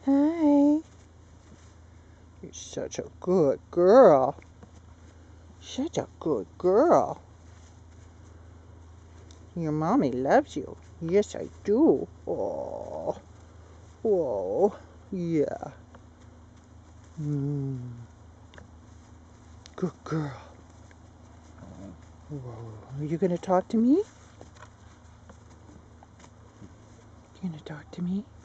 Hi. You're such a good girl. Such a good girl. Your mommy loves you. Yes, I do. Oh. Whoa. Yeah. Good girl. Whoa. Are you going to talk to me? You going to talk to me?